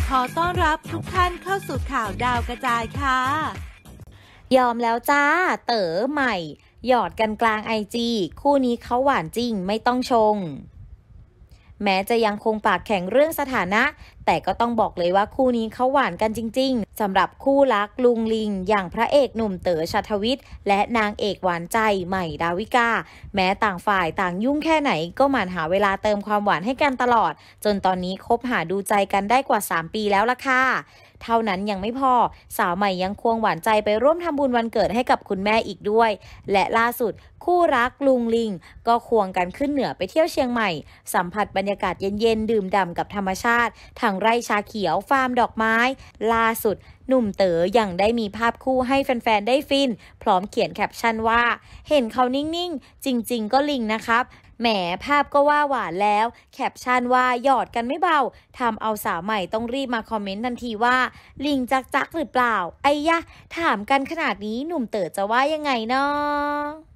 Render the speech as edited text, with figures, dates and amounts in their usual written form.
ขอต้อนรับทุกท่านเข้าสู่ข่าวดาวกระจายค่ะยอมแล้วจ้าเต๋อใหม่หยอดกันกลางIGคู่นี้เขาหวานจริงไม่ต้องชงแม้จะยังคงปากแข็งเรื่องสถานะแต่ก็ต้องบอกเลยว่าคู่นี้เขาหวานกันจริงๆสำหรับคู่รักลุงลิงอย่างพระเอกหนุ่มเต๋อชัทวิทย์และนางเอกหวานใจใหม่ดาวิกาแม้ต่างฝ่ายต่างยุ่งแค่ไหนก็หมั่นหาเวลาเติมความหวานให้กันตลอดจนตอนนี้คบหาดูใจกันได้กว่า3 ปีแล้วล่ะค่ะเท่านั้นยังไม่พอสาวใหม่ยังควงหวานใจไปร่วมทำบุญวันเกิดให้กับคุณแม่อีกด้วยและล่าสุดคู่รักลุงลิงก็ควงกันขึ้นเหนือไปเที่ยวเชียงใหม่สัมผัสบรรยากาศเย็นๆดื่มด่ำกับธรรมชาติทางไร่ชาเขียวฟาร์มดอกไม้ล่าสุดหนุ่มเต๋อยังได้มีภาพคู่ให้แฟนๆได้ฟินพร้อมเขียนแคปชั่นว่าเห็นเขานิ่งๆจริงๆก็ลิงนะครับแหมภาพก็ว่าหวานแล้วแคปชั่นว่าหยอดกันไม่เบาทำเอาสาวใหม่ต้องรีบมาคอมเมนต์ทันทีว่าลิงจักหรือเปล่าไอ้ยะถามกันขนาดนี้หนุ่มเต๋อจะว่ายังไงเนาะ